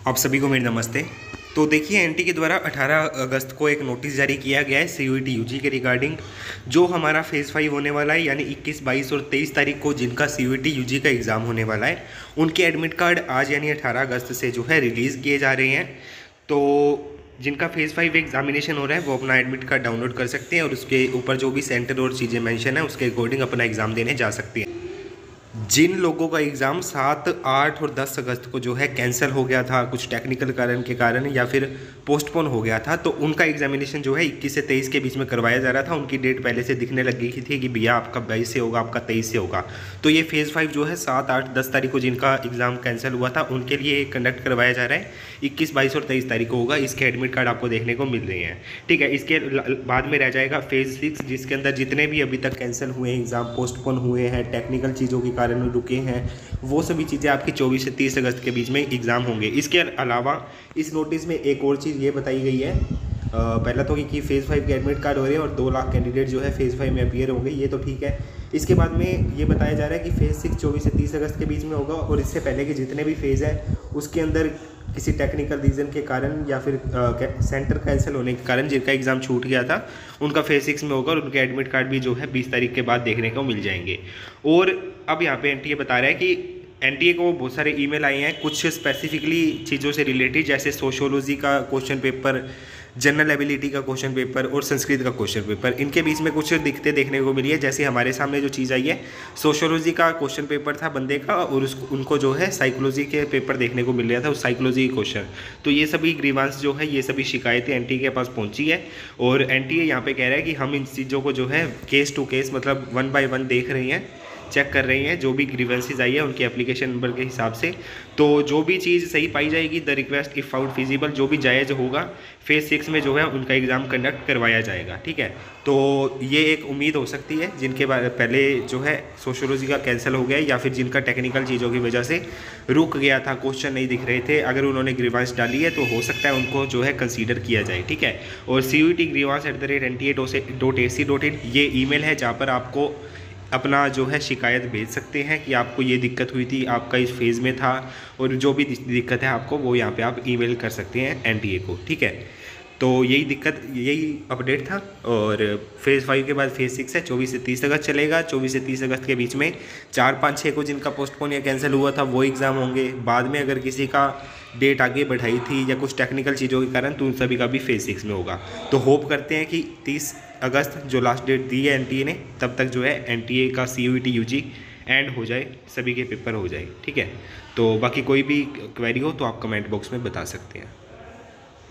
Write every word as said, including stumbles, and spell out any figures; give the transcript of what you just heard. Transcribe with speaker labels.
Speaker 1: आप सभी को मेरी नमस्ते। तो देखिए, एनटी के द्वारा अठारह अगस्त को एक नोटिस जारी किया गया है सीयूईटी यूजी के रिगार्डिंग जो हमारा फेज़ फाइव होने वाला है, यानी इक्कीस, बाईस और तेईस तारीख को जिनका सीयूईटी यूजी का एग्ज़ाम होने वाला है, उनके एडमिट कार्ड आज यानी अठारह अगस्त से जो है रिलीज़ किए जा रहे हैं। तो जिनका फेज़ फाइव एग्जामिनेशन हो रहा है वो अपना एडमिट कार्ड डाउनलोड कर सकते हैं और उसके ऊपर जो भी सेंटर और चीज़ें मेंशन है उसके अकॉर्डिंग अपना एग्ज़ाम देने जा सकते हैं। जिन लोगों का एग्ज़ाम सात, आठ और दस अगस्त को जो है कैंसिल हो गया था कुछ टेक्निकल कारण के कारण या फिर पोस्टपोन हो गया था, तो उनका एग्जामिनेशन जो है इक्कीस से तेईस के बीच में करवाया जा रहा था। उनकी डेट पहले से दिखने लग गई थी कि भैया आपका बाईस से होगा, आपका तेईस से होगा। तो ये फेज़ फाइव जो है सात, आठ, दस तारीख को जिनका एग्ज़ाम कैंसिल हुआ था उनके लिए कंडक्ट करवाया जा रहा है। इक्कीस, बाईस और तेईस तारीख को होगा। इसके एडमिट कार्ड आपको देखने को मिल रहे हैं, ठीक है। इसके बाद में रह जाएगा फेज़ सिक्स, जिसके अंदर जितने भी अभी तक कैंसिल हुए हैं, एग्ज़ाम पोस्टपोन हुए हैं, टेक्निकल चीज़ों के कारण रुके हैं, वो सभी चीज़ें आपकी चौबीस से तीस अगस्त के बीच में एग्ज़ाम होंगे। इसके अलावा इस नोटिस में एक और चीज़ ये बताई गई है, आ, पहला तो कि फेज़ फाइव के एडमिट कार्ड हो रहे हैं और दो लाख कैंडिडेट जो है फेज़ फाइव में अपीयर होंगे, ये तो ठीक है। इसके बाद में ये बताया जा रहा है कि फेज़ सिक्स चौबीस से तीस अगस्त के बीच में होगा और इससे पहले के जितने भी फेज़ हैं उसके अंदर किसी टेक्निकल रीज़न के कारण या फिर आ, सेंटर कैंसिल होने के कारण जिनका एग्ज़ाम छूट गया था उनका फेज़ सिक्स में होगा और उनके एडमिट कार्ड भी जो है बीस तारीख के बाद देखने को मिल जाएंगे। और अब यहाँ पे एनटीए बता रहा है कि एनटीए को बहुत सारे ईमेल आए हैं कुछ स्पेसिफिकली चीज़ों से रिलेटेड, जैसे सोशियोलॉजी का क्वेश्चन पेपर, जनरल एबिलिटी का क्वेश्चन पेपर और संस्कृत का क्वेश्चन पेपर। इनके बीच में कुछ दिक्कतें देखने को मिली है। जैसे हमारे सामने जो चीज़ आई है, सोशियोलॉजी का क्वेश्चन पेपर था बंदे का और उसको उनको जो है साइकोलॉजी के पेपर देखने को मिल रहा था, उस साइकोलॉजी क्वेश्चन। तो ये सभी ग्रीवांस जो है, ये सभी शिकायतें एनटीए के पास पहुँची है और एनटीए यहाँ पे कह रहा है कि हम इन चीज़ों को जो है केस टू केस मतलब वन बाय वन देख रहे हैं, चेक कर रही हैं जो भी ग्रीवेंसेस आई है उनके एप्लीकेशन नंबर के हिसाब से। तो जो भी चीज़ सही पाई जाएगी, the request if found feasible, जो भी जायज़ होगा फेज़ सिक्स में जो है उनका एग्ज़ाम कंडक्ट करवाया जाएगा, ठीक है। तो ये एक उम्मीद हो सकती है जिनके बारे पहले जो है सोशियोलॉजी का कैंसिल हो गया या फिर जिनका टेक्निकल चीज़ों की वजह से रुक गया था, क्वेश्चन नहीं दिख रहे थे, अगर उन्होंने ग्रीवांस डाली है तो हो सकता है उनको जो है कंसीडर किया जाए, ठीक है। और C U T grievance at the rate N T A dot A C dot in ये ई मेल है जहाँ पर आपको अपना जो है शिकायत भेज सकते हैं कि आपको ये दिक्कत हुई थी, आपका इस फेज़ में था और जो भी दिक्कत है आपको वो यहाँ पे आप ईमेल कर सकते हैं एनटीए को, ठीक है। तो यही दिक्कत, यही अपडेट था। और फेज़ फाइव के बाद फेज़ सिक्स है, चौबीस से तीस अगस्त चलेगा। चौबीस से तीस अगस्त के बीच में चार पाँच छः को जिनका पोस्टपोन या कैंसिल हुआ था वो एग्ज़ाम होंगे। बाद में अगर किसी का डेट आगे बढ़ाई थी या कुछ टेक्निकल चीज़ों के कारण तो उन सभी का भी फेज़ सिक्स में होगा। तो होप करते हैं कि तीस अगस्त जो लास्ट डेट दी है एनटीए ने, तब तक जो है एनटीए का सीयूईटी यूजी एंड हो जाए, सभी के पेपर हो जाए, ठीक है। तो बाकी कोई भी क्वेरी हो तो आप कमेंट बॉक्स में बता सकते हैं।